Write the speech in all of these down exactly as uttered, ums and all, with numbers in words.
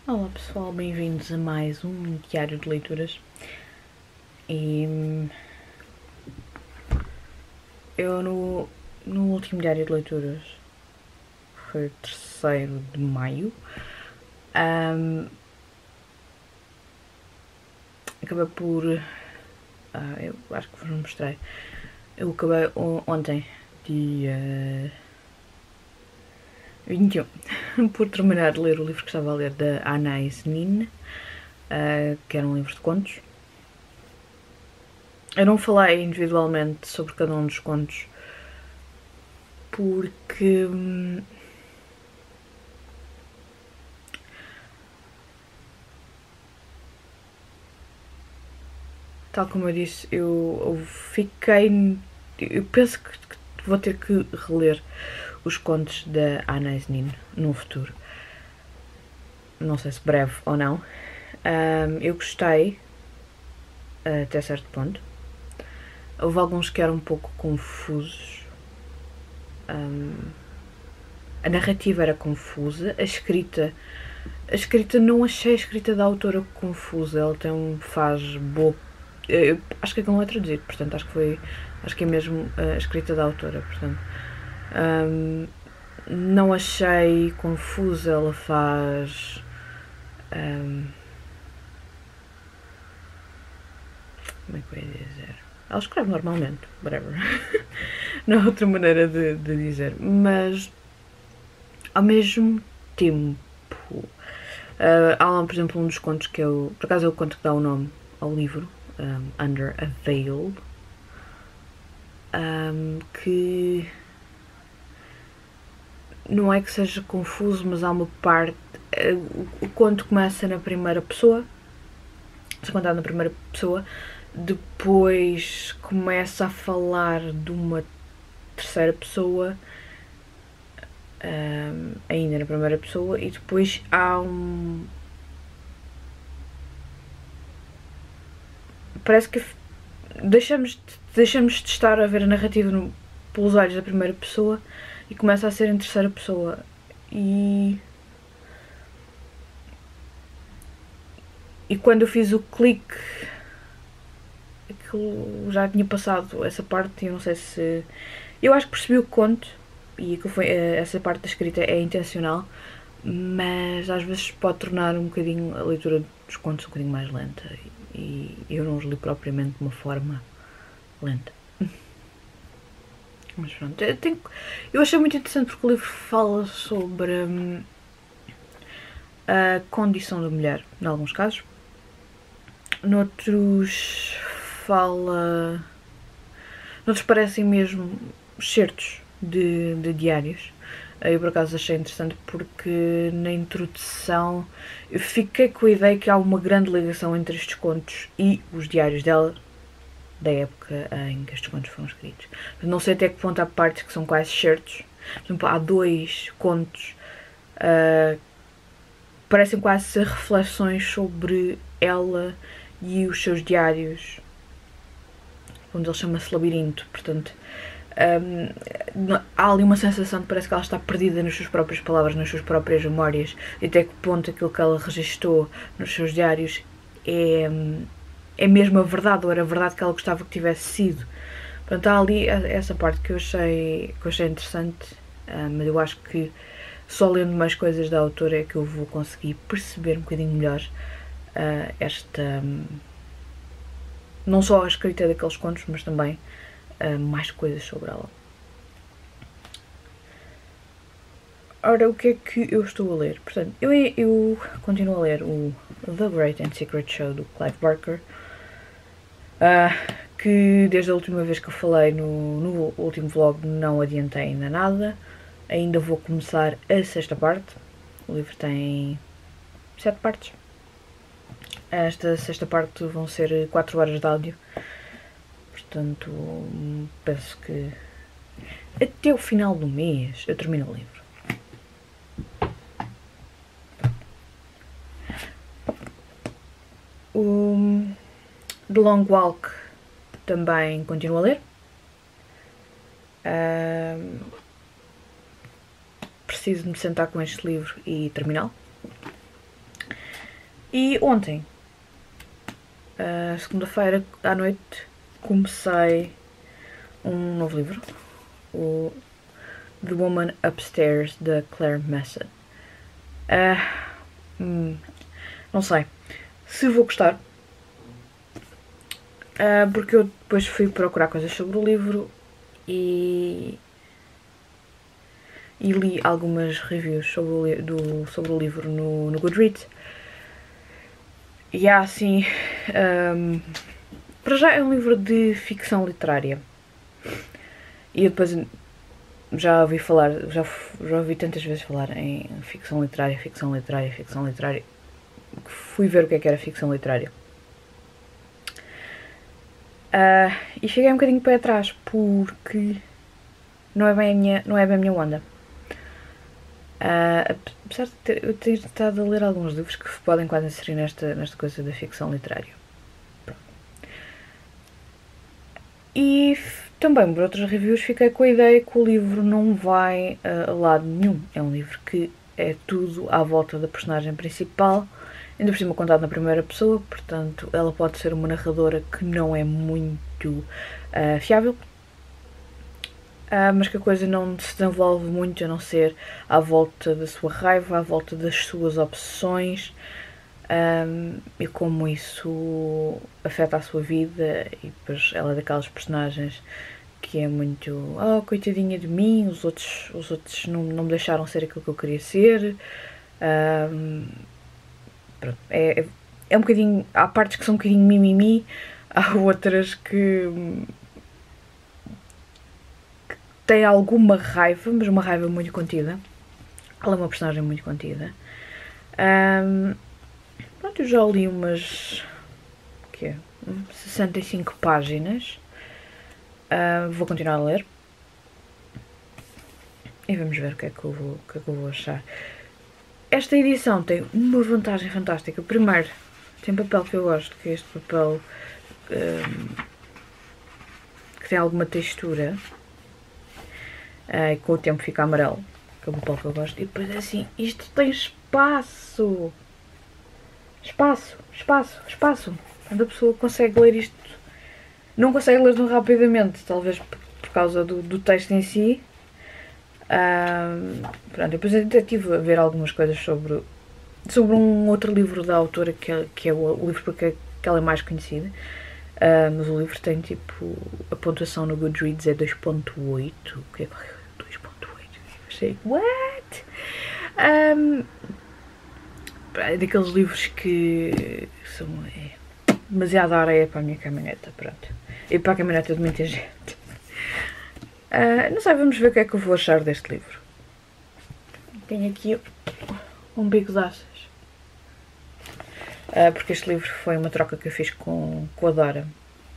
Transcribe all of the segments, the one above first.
Olá pessoal, bem-vindos a mais um diário de leituras. E eu no, no último diário de leituras, foi o terceiro de maio, um, acabei por. Uh, eu acho que vos mostrei. Eu acabei ontem, dia vinte e um, por terminar de ler o livro que estava a ler da Anais Nin, uh, que era um livro de contos. Eu não falei individualmente sobre cada um dos contos porque hum, tal como eu disse, eu, eu fiquei. Eu penso que, que vou ter que reler os contos da Anais Nin no futuro. Não sei se breve ou não. Um, eu gostei até certo ponto. Houve alguns que eram um pouco confusos. Um, a narrativa era confusa, a escrita. A escrita não achei a escrita da autora confusa. Ela tem um faz boa. Eu acho que aquilo não é traduzido, portanto acho que foi. Acho que é mesmo a escrita da autora, portanto. Um, não achei confusa, ela faz. Um, como é que eu ia dizer? Ela escreve normalmente, whatever. Não há outra maneira de, de dizer, mas ao mesmo tempo. Uh, há lá, por exemplo, um dos contos que eu. Por acaso é o conto que dá o nome ao livro, um, Under a Veil, um, que não é que seja confuso, mas há uma parte. Uh, o conto começa na primeira pessoa, se contar na primeira pessoa, depois começa a falar de uma terceira pessoa, um, ainda na primeira pessoa, e depois há um. Parece que deixamos de, deixamos de estar a ver a narrativa no, pelos olhos da primeira pessoa e começa a ser em terceira pessoa. E. E quando eu fiz o clique, aquilo já tinha passado essa parte, eu não sei se. Eu acho que percebi o conto, e que foi, essa parte da escrita é intencional, mas às vezes pode tornar um bocadinho a leitura dos contos um bocadinho mais lenta, e eu não os li propriamente de uma forma lenta. Mas pronto, eu, tenho, eu achei muito interessante porque o livro fala sobre hum, a condição da mulher, em alguns casos. Noutros fala. Noutros parecem mesmo certos de, de diários. Eu por acaso achei interessante porque na introdução eu fiquei com a ideia que há uma grande ligação entre estes contos e os diários dela, da época em que estes contos foram escritos. Não sei até que ponto há partes que são quase certos. Por exemplo, há dois contos uh, parecem quase ser reflexões sobre ela e os seus diários, onde ele chama-se Labirinto. Portanto, um, há ali uma sensação de parece que ela está perdida nas suas próprias palavras, nas suas próprias memórias, e até que ponto aquilo que ela registou nos seus diários é, é mesmo a verdade, ou era a verdade que ela gostava que tivesse sido. Portanto, há ali essa parte que eu achei, que eu achei interessante, mas eu acho que só lendo mais coisas da autora é que eu vou conseguir perceber um bocadinho melhor uh, esta. Um, não só a escrita daqueles contos, mas também uh, mais coisas sobre ela. Ora, o que é que eu estou a ler? Portanto, eu, eu continuo a ler o The Great and Secret Show do Clive Barker, uh, que desde a última vez que eu falei no, no último vlog não adiantei ainda nada. Ainda vou começar a sexta parte. O livro tem sete partes. Esta sexta parte vão ser quatro horas de áudio. Portanto, penso que até o final do mês eu termino o livro. O The Long Walk também continuo a ler. Um, preciso de me sentar com este livro e terminá-lo. E ontem, uh, segunda-feira à noite, comecei um novo livro, o The Woman Upstairs, da Claire Messer. Uh, hum, não sei se vou gostar, uh, porque eu depois fui procurar coisas sobre o livro e, e li algumas reviews sobre o, do, sobre o livro no, no Goodreads. E há assim, um, para já é um livro de ficção literária. E eu depois já ouvi falar, já, já ouvi tantas vezes falar em ficção literária, ficção literária, ficção literária, que fui ver o que é que era ficção literária. Uh, e cheguei um bocadinho para trás, porque não é bem a minha, não é bem a minha onda. Uh, apesar de ter, eu ter estado a ler alguns livros que podem quase inserir nesta, nesta coisa da ficção literária. Pronto. E também, por outras reviews, fiquei com a ideia que o livro não vai uh, a lado nenhum. É um livro que é tudo à volta da personagem principal, ainda por cima contado na primeira pessoa, portanto ela pode ser uma narradora que não é muito uh, fiável. Uh, mas que a coisa não se desenvolve muito a não ser à volta da sua raiva, à volta das suas obsessões, um, e como isso afeta a sua vida. E depois ela é daquelas personagens que é muito, oh, coitadinha de mim, os outros, os outros não, não me deixaram ser aquilo que eu queria ser. Um, pronto, é, é um bocadinho, há partes que são um bocadinho mimimi, há outras que tem alguma raiva, mas uma raiva muito contida. Ela é uma personagem muito contida. Um, pronto, eu já li umas que é, sessenta e cinco páginas. Uh, vou continuar a ler. E vamos ver o que é que eu vou, o que é que eu vou achar. Esta edição tem uma vantagem fantástica. Primeiro, tem papel que eu gosto, que é este papel um, que tem alguma textura. Uh, e com o tempo fica amarelo, que é o papel que eu gosto. E depois é assim, isto tem espaço, espaço, espaço, espaço. Quando a pessoa consegue ler isto, não consegue ler tão rapidamente, talvez por causa do, do texto em si. Uh, pronto, depois eu até estive a ver algumas coisas sobre, sobre um outro livro da autora, que é, que é o, o livro porque que ela é mais conhecida. Uh, mas o livro tem tipo, a pontuação no Goodreads é dois ponto oito. O que é dois ponto oito? Achei, what? Um, é daqueles livros que são é, demasiado areia para a minha caminhoneta, pronto. E para a caminhoneta de muita gente. Uh, não sei, vamos ver o que é que eu vou achar deste livro. Tenho aqui um bico de aças. Uh, porque este livro foi uma troca que eu fiz com, com a Dora.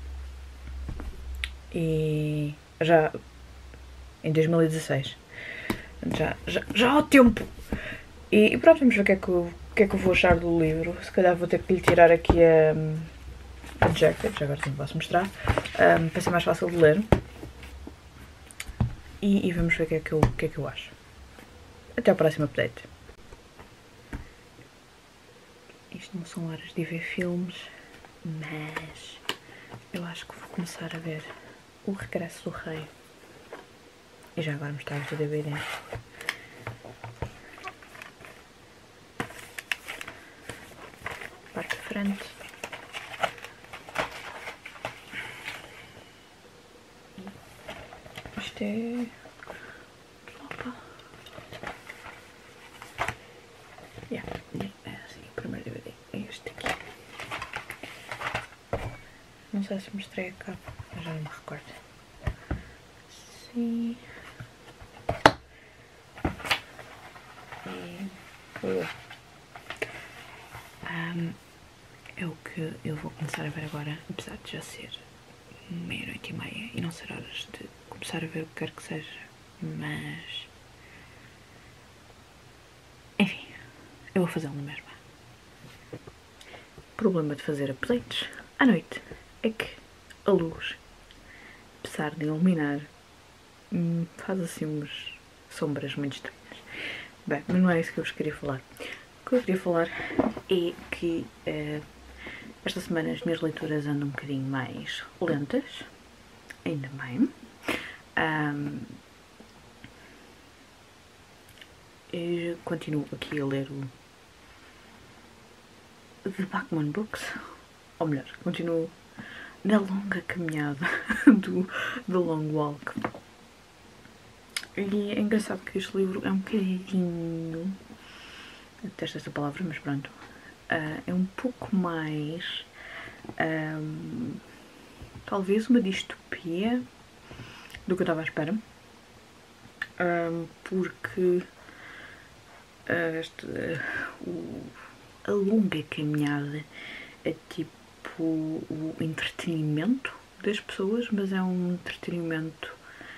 E já em dois mil e dezasseis. Já, já, já há tempo. E, e pronto, vamos ver o que, é que, eu, o que é que eu vou achar do livro. Se calhar vou ter que lhe tirar aqui a, a jacket, já agora sim posso mostrar, um, para ser mais fácil de ler. E, e vamos ver o que, é que, eu, o que é que eu acho. Até ao próximo update. Isto não são horas de ver filmes, mas eu acho que vou começar a ver O Regresso do Rei. E já agora mostrar-vos o D V D. Parte de frente. Isto é... Opa. Yeah. É assim, o primeiro D V D é este aqui. Não sei se mostrei a capa, mas já não me recordo. Sim. E... Um, é o que eu vou começar a ver agora, apesar de já ser meia-noite e meia e não ser horas de começar a ver o que quer que seja, mas... Enfim, eu vou fazê-lo na mesma. O problema de fazer updates à noite é que a luz, apesar de iluminar, faz assim umas sombras muito estranhas. Bem, mas não é isso que eu vos queria falar. que eu queria falar é que uh, esta semana as minhas leituras andam um bocadinho mais lentas, ainda bem. Um, eu continuo aqui a ler o The Bachman Books, ou melhor, continuo na longa caminhada do The Long Walk. E é engraçado que este livro é um bocadinho, detesto esta palavra, mas pronto, uh, é um pouco mais, um, talvez uma distopia do que eu estava à espera, um, porque uh, este, uh, o, a longa caminhada é tipo o entretenimento das pessoas, mas é um entretenimento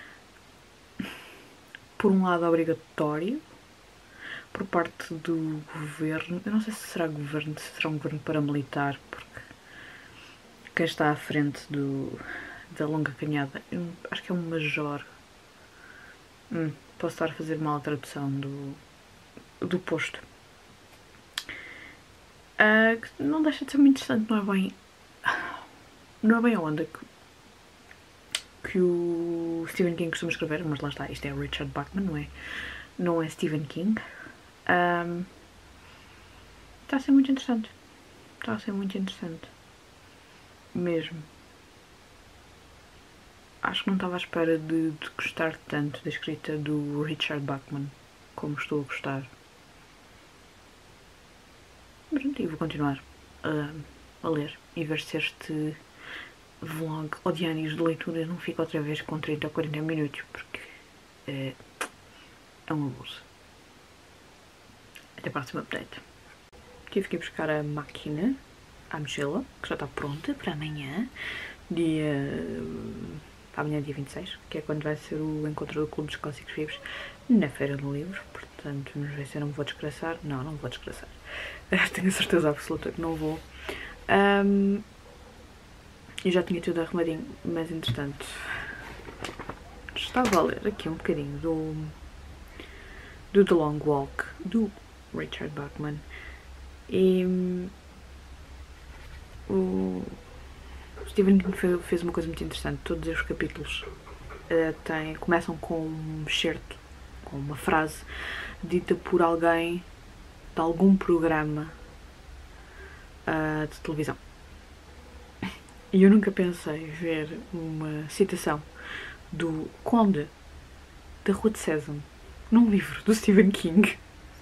por um lado obrigatório por parte do governo. Eu não sei se será governo, se será um governo paramilitar, porque quem está à frente do, da longa caminhada, eu acho que é um major. Hum, posso estar a fazer mal a tradução do, do posto. Uh, não deixa de ser muito interessante, não é bem. Não é bem a onda que, que o Stephen King costuma escrever, mas lá está, isto é Richard Bachman, não é, não é Stephen King. Um, está a ser muito interessante. Está a ser muito interessante. Mesmo. Acho que não estava à espera de, de gostar tanto da escrita do Richard Bachman como estou a gostar. Mas e vou continuar a, a ler e ver se este vlog ou diários de leitura não fica outra vez com trinta ou quarenta minutos, porque é, é um abuso. Até a próxima update. Tive que ir buscar a máquina, a mochila, que já está pronta para amanhã, dia. Para amanhã, dia vinte e seis, que é quando vai ser o encontro do Clube dos Clássicos Vivos na Feira do Livro. Portanto, vamos ver se eu não me vou desgraçar. Não, não me vou desgraçar. Tenho a certeza absoluta que não vou. Um, eu já tinha tudo arrumadinho, mas entretanto estava a ler aqui um bocadinho do, do The Long Walk, do Richard Bachman, e o Stephen King fez uma coisa muito interessante. Todos os capítulos uh, têm, começam com um excerto, com uma frase dita por alguém de algum programa uh, de televisão. E eu nunca pensei ver uma citação do Conde da Rua de Sésamo num livro do Stephen King,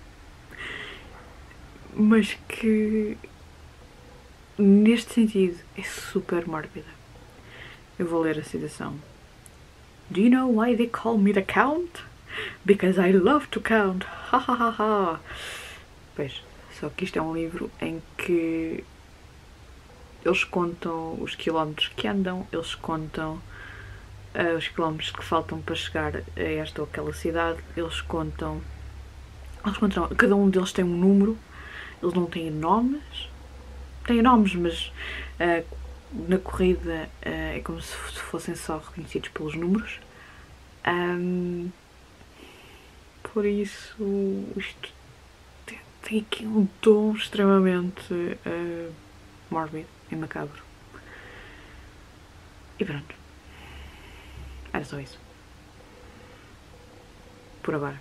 mas que neste sentido é super mórbida. Eu vou ler a citação. Do you know why they call me the Count? Because I love to count. Ha ha ha ha. Pois, só que isto é um livro em que eles contam os quilómetros que andam, eles contam uh, os quilómetros que faltam para chegar a esta ou aquela cidade, eles contam, eles contam, cada um deles tem um número, eles não têm nomes, têm nomes, mas uh, na corrida uh, é como se fossem só reconhecidos pelos números. Um, por isso, isto tem, tem aqui um tom extremamente uh, mórbido e macabro. E pronto. Era só isso. Por agora.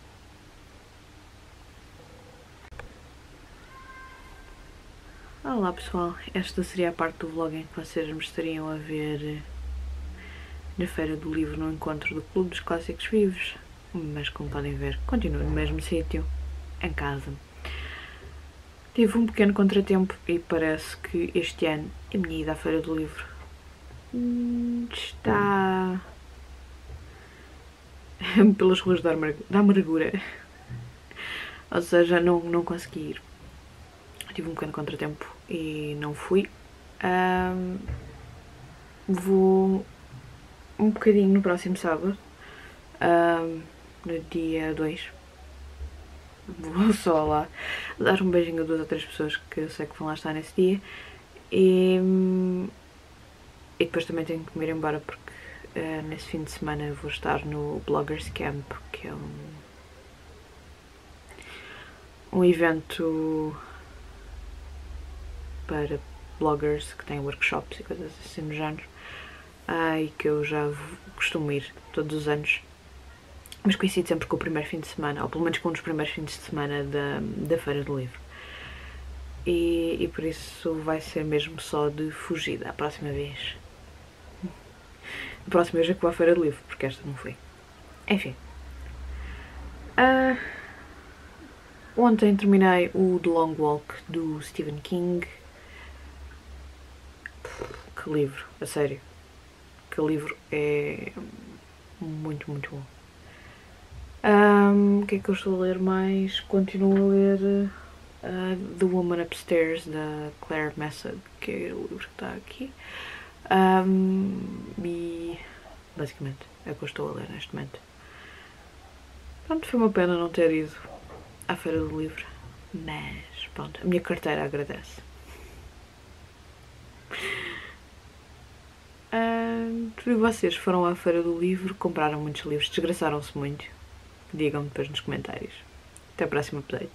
Olá pessoal, esta seria a parte do vlog em que vocês me estariam a ver na Feira do Livro, no encontro do Clube dos Clássicos Vivos, mas como podem ver, continuo no mesmo sítio, em casa. Tive um pequeno contratempo e parece que este ano a minha ida à Feira do Livro está pelas ruas da amargura, ou seja, não, não consegui ir. Tive um pequeno contratempo e não fui. Um, vou um bocadinho no próximo sábado, um, no dia dois. Vou só lá dar um beijinho a duas ou três pessoas que eu sei que vão lá estar nesse dia. E, e depois também tenho que me ir embora porque uh, nesse fim de semana vou estar no Bloggers Camp, que é um, um evento para bloggers que têm workshops e coisas assim no género, uh, e que eu já costumo ir todos os anos, mas coincide sempre com o primeiro fim de semana, ou pelo menos com um dos primeiros fins de semana da, da Feira do Livro. E, e por isso vai ser mesmo só de fugida a próxima vez. A próxima vez é que vou à Feira do Livro, porque esta não foi. Enfim. Uh, ontem terminei o The Long Walk do Stephen King. Que livro, a sério. Que livro é muito, muito bom. Um, o que é que eu estou a ler mais? Continuo a ler uh, The Woman Upstairs, da Claire Messag, que é o livro que está aqui. Um, e basicamente é o que eu estou a ler neste momento. Pronto, foi uma pena não ter ido à Feira do Livro, mas pronto, a minha carteira agradece. Uh, e vocês foram à Feira do Livro, compraram muitos livros, desgraçaram-se muito? Digam-me depois nos comentários. Até o próximo update.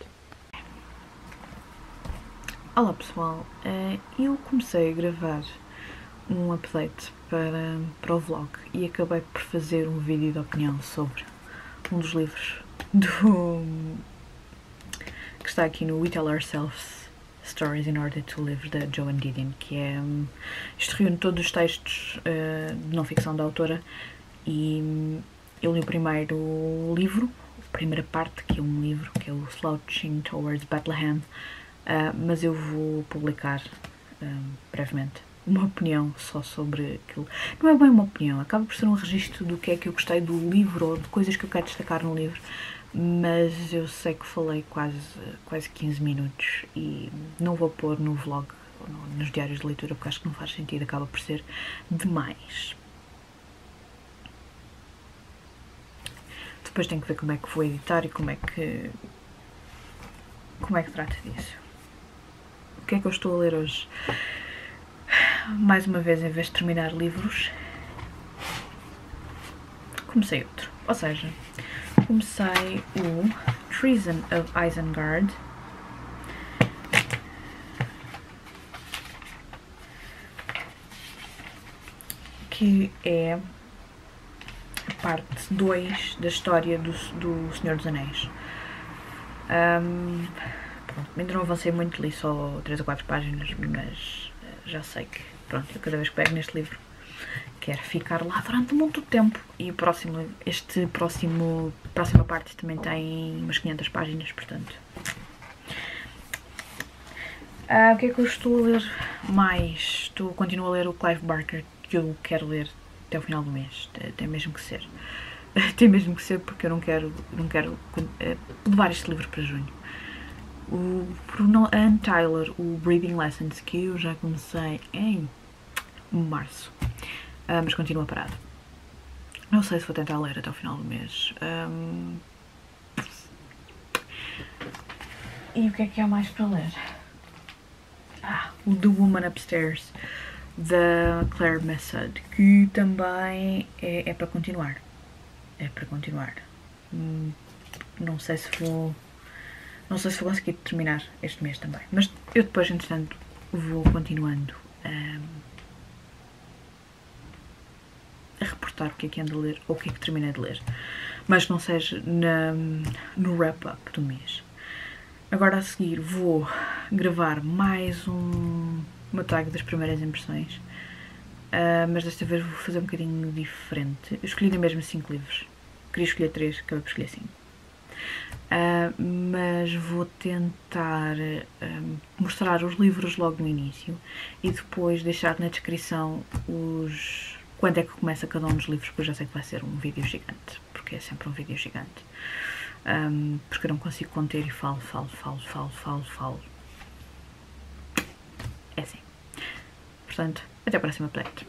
Olá pessoal, uh, eu comecei a gravar um update para, para o vlog e acabei por fazer um vídeo de opinião sobre um dos livros do que está aqui no We Tell Ourselves Stories in Order to Live, da Joan Didion, que é um, isto reúne todos os textos uh, de não ficção da autora, e um, eu li o primeiro livro, a primeira parte, que é um livro que é o Slouching Towards Bethlehem, uh, mas eu vou publicar um, brevemente uma opinião só sobre aquilo. Não é bem uma opinião, acaba por ser um registro do que é que eu gostei do livro ou de coisas que eu quero destacar no livro, mas eu sei que falei quase, quase quinze minutos e não vou pôr no vlog ou nos diários de leitura porque acho que não faz sentido, acaba por ser demais. Depois tenho que ver como é que vou editar e como é que como é que trato disso. O que é que eu estou a ler hoje? Mais uma vez, em vez de terminar livros, comecei outro. Ou seja, comecei o Treason of Isengard, que é a parte dois da história do, do Senhor dos Anéis. Um, pronto, ainda não avancei muito, li só três ou quatro páginas, mas já sei que, pronto, eu cada vez que pego neste livro quero ficar lá durante muito tempo. E o próximo, este próximo, próxima parte também tem umas quinhentas páginas, portanto. Ah, o que é que eu estou a ler mais? Estou, continuo a ler o Clive Barker, que eu quero ler até o final do mês, tem mesmo que ser. Tem mesmo que ser, porque eu não quero, não quero uh, levar este livro para junho. O Bruno Ann Tyler, o Breathing Lessons, que eu já comecei em março, uh, mas continua parado. Não sei se vou tentar ler até o final do mês. Um... E o que é que há mais para ler? Ah, o The Woman Upstairs, da Claire Messag, que também é, é para continuar. É para continuar. Hum, não sei se vou... Não sei se vou conseguir terminar este mês também. Mas eu depois, entretanto, vou continuando um, a reportar o que é que ando a ler, ou o que é que terminei de ler. Mas não seja na, no wrap-up do mês. Agora a seguir vou gravar mais um, uma tag das primeiras impressões. Uh, mas desta vez vou fazer um bocadinho diferente. Eu escolhi na mesma cinco livros. Queria escolher três, acabei por escolher cinco. Uh, mas vou tentar uh, mostrar os livros logo no início e depois deixar na descrição os quando é que começa cada um dos livros, porque eu já sei que vai ser um vídeo gigante, porque é sempre um vídeo gigante. Um, porque eu não consigo conter e falo, falo, falo, falo, falo, falo. É assim. Portanto, até a próxima update.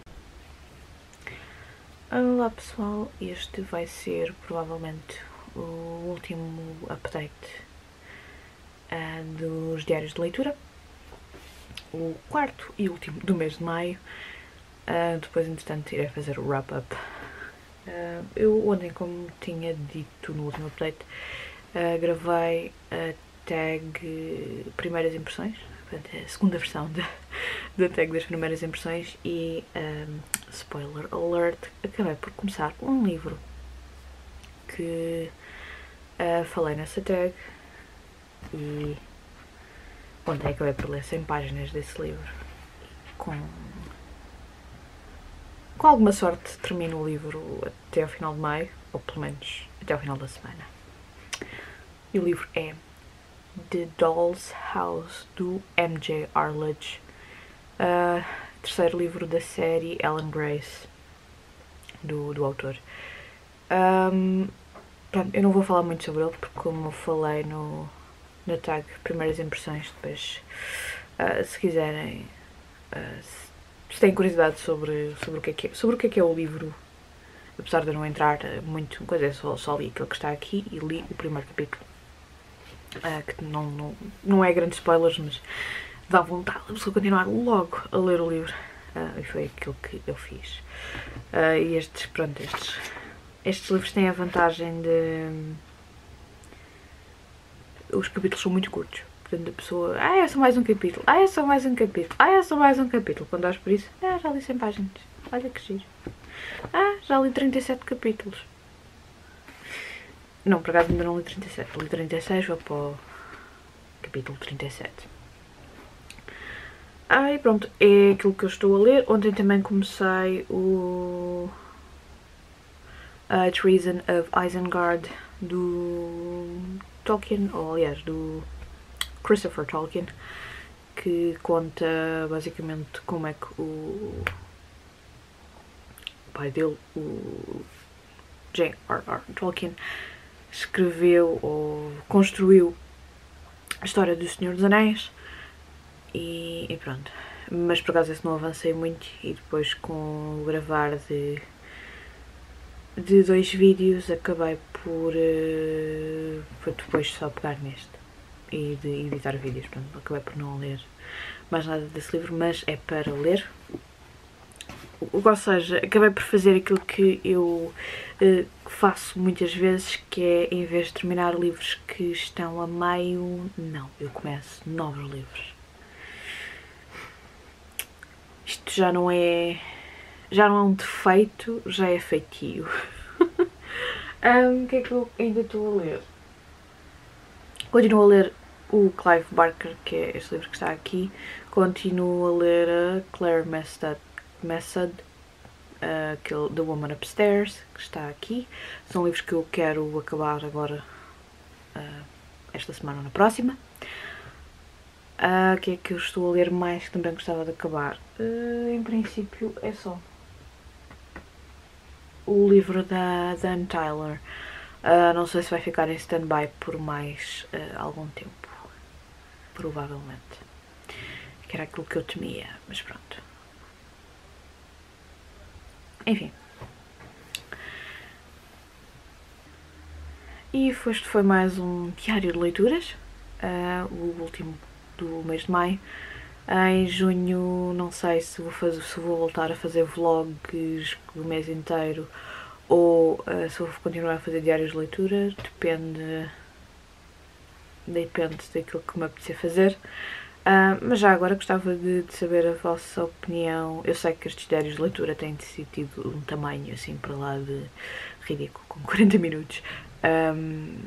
Olá pessoal, este vai ser provavelmente o último update uh, dos diários de leitura, o quarto e último do mês de maio. Uh, depois, entretanto, irei fazer o wrap-up. Uh, eu ontem, como tinha dito no último update, uh, gravei a tag Primeiras Impressões, portanto é a segunda versão da, da tag das Primeiras Impressões e, um, spoiler alert, acabei por começar um livro que uh, falei nessa tag e ontem acabei por ler cem páginas desse livro. Com, com alguma sorte termino o livro até ao final de maio, ou pelo menos até ao final da semana. E o livro é The Doll's House, do M J Arledge, uh, terceiro livro da série Ellen Grace, do, do autor. Um, pronto, eu não vou falar muito sobre ele, porque como eu falei no, na tag Primeiras Impressões, depois, uh, se quiserem, uh, se, se têm curiosidade sobre, sobre, o que é que é, sobre o que é que é o livro, apesar de eu não entrar muito em coisa, só, só li aquilo que está aqui e li o primeiro capítulo. Uh, que não, não, não é grandes spoilers, mas dá vontade a pessoa continuar logo a ler o livro. Uh, e foi aquilo que eu fiz. Uh, e estes, pronto, estes, estes livros têm a vantagem de... Os capítulos são muito curtos. Portanto, a pessoa... Ah, é só mais um capítulo. Ah, é só mais um capítulo. Ah, é só mais um capítulo. Quando dás por isso... Ah, já li cem páginas. Olha que giro. Ah, já li trinta e sete capítulos. Não, por acaso ainda não li trinta e sete. Li trinta e seis, vou para o capítulo trinta e sete. Ah, e pronto, é aquilo que eu estou a ler. Ontem também comecei o A Treason of Isengard, do Tolkien, ou aliás, do Christopher Tolkien, que conta basicamente como é que o pai dele, o J R R Tolkien, escreveu ou construiu a história do Senhor dos Anéis e, e pronto. Mas por acaso esse não avancei muito e depois com o gravar de, de dois vídeos acabei por, uh, por depois só pegar neste e de editar vídeos. Pronto, acabei por não ler mais nada desse livro, mas é para ler. Ou seja, acabei por fazer aquilo que eu uh, faço muitas vezes, que é, em vez de terminar livros que estão a meio, não, eu começo novos livros. Isto já não é, já não é um defeito, já é feitio. um, o que é que eu ainda estou a ler? Continuo a ler o Clive Barker, que é este livro que está aqui. Continuo a ler a Claire Messed Method, uh, aquele The Woman Upstairs, que está aqui. São livros que eu quero acabar agora, uh, esta semana ou na próxima. O uh, que é que eu estou a ler mais que também gostava de acabar? Uh, em princípio é só o livro da Dan Tyler. Uh, não sei se vai ficar em stand-by por mais uh, algum tempo. Provavelmente. Que era aquilo que eu temia, mas pronto. Enfim. E este foi mais um diário de leituras, uh, o último do mês de maio. Em junho não sei se vou, fazer, se vou voltar a fazer vlogs o mês inteiro ou uh, se vou continuar a fazer diários de leitura, depende, depende daquilo que me apetecer fazer. Uh, mas já agora gostava de, de saber a vossa opinião. Eu sei que estes diários de leitura têm tido um tamanho assim para lá de ridículo, com quarenta minutos. Um,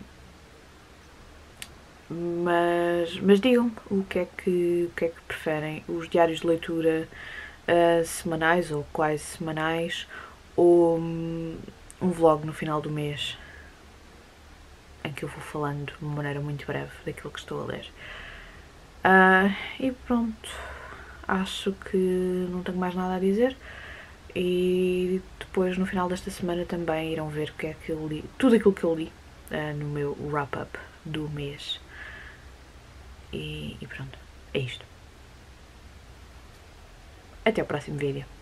mas, mas digam o que, é que, o que é que preferem, os diários de leitura uh, semanais ou quase semanais, ou um, um vlog no final do mês em que eu vou falando de uma maneira muito breve daquilo que estou a ler. Uh, e pronto, acho que não tenho mais nada a dizer. E depois no final desta semana também irão ver o que é que eu li, tudo aquilo que eu li uh, no meu wrap-up do mês. E, e pronto, é isto. Até o próximo vídeo.